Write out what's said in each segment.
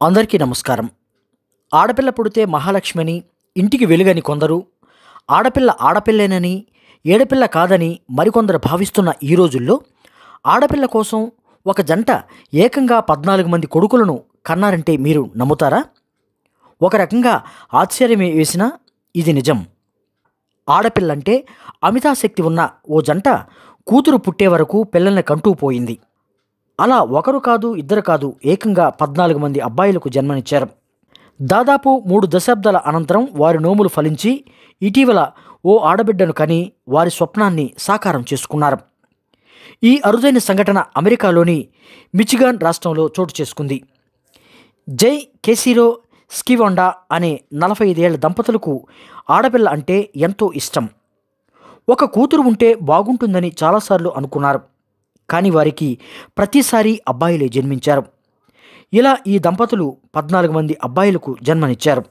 అందరికీ నమస్కారం. ఆడపిల్ల పుడితే మహాలక్ష్మిని, ఇంటికి వెలుగని కొందరు, ఆడపిల్ల ఆడపిల్లేనని, ఏడపిల్ల కాదని మరికొందరు భావిస్తున్న ఈ రోజుల్లో ఆడపిల్ల కోసం ఒక జంట ఏకంగా 14 మంది కొడుకులను కన్నారంటే మీరు నమ్ముతారా? ఒక రకంగా ఆశ్చర్యమే వేసినా ఇది నిజం. ఆడపిల్లంటే అమితాశక్తి ఉన్న ఓ జంట కూతురు పుట్టే వరకు పిల్లల్ని కంటూ పోయింది. అలా ఒకరు కాదు, ఇద్దరు కాదు, ఏకంగా 14 మంది అబ్బాయిలకు జన్మనిచ్చారు. దాదాపు 3 దశాబ్దాల అనంతరం వారి నోములు ఫలించి ఇటీవల ఓ ఆడబిడ్డను కని వారి స్వప్నాన్ని సాకారం చేసుకున్నారు. ఈ అరుదైన సంఘటన అమెరికాలోని మిచిగాన్ రాష్ట్రంలో చోటు చేసుకుంది. జై కేసిరో స్కివాండా అనే 45 ఏళ్ల దంపతులకు ఆడపిల్ల అంటే ఎంతో ఇష్టం. ఒక కూతురు ఉంటే బాగుంటుందని చాలాసార్లు అనుకున్నారు. కానీ వారికి ప్రతిసారి అబ్బాయిలే జన్మించారు. ఇలా ఈ దంపతులు 14 మంది అబ్బాయిలకు జన్మనిచ్చారు.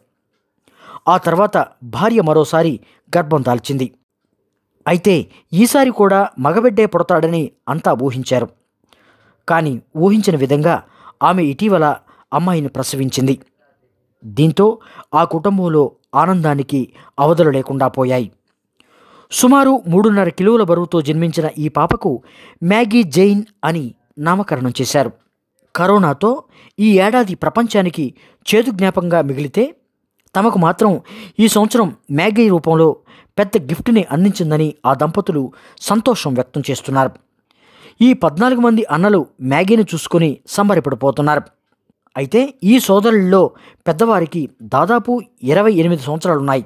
ఆ తర్వాత భార్య మరోసారి గర్భం దాల్చింది. అయితే ఈసారి కూడా మగబిడ్డే పుడతాడని అంతా ఊహించారు. కానీ ఊహించిన విధంగా ఆమె ఇటీవల అమ్మాయిని ప్రసవించింది. దీంతో ఆ కుటుంబంలో ఆనందానికి అవధులు లేకుండా పోయాయి. సుమారు 3.5 కిలోల బరువుతో జన్మించిన ఈ పాపకు మ్యాగీ జైన్ అని నామకరణం చేశారు. కరోనాతో ఈ ఏడాది ప్రపంచానికి చేదు జ్ఞాపకంగా మిగిలితే తమకు మాత్రం ఈ సంవత్సరం మ్యాగీ రూపంలో పెద్ద గిఫ్ట్ని అందించిందని ఆ దంపతులు సంతోషం వ్యక్తం చేస్తున్నారు. ఈ 14 మంది అన్నలు మ్యాగీని చూసుకొని సంబరపడిపోతున్నారు. అయితే ఈ సోదరుల్లో పెద్దవారికి దాదాపు 28 సంవత్సరాలున్నాయి.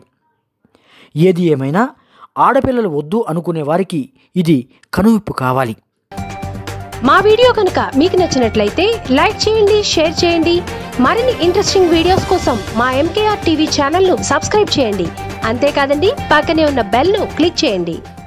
ఏది ఏమైనా ఆడపిల్లలు వద్దు అనుకునే వారికి ఇది కనువిప్పు కావాలి. మా వీడియో కనుక మీకు నచ్చినట్లయితే లైక్ చేయండి, షేర్ చేయండి. మరిన్ని ఇంట్రెస్టింగ్ వీడియోస్ కోసం మా MKR టీవీ ఛానల్ను సబ్స్క్రైబ్ చేయండి. అంతేకాదండి, పక్కనే ఉన్న బెల్ను క్లిక్ చేయండి.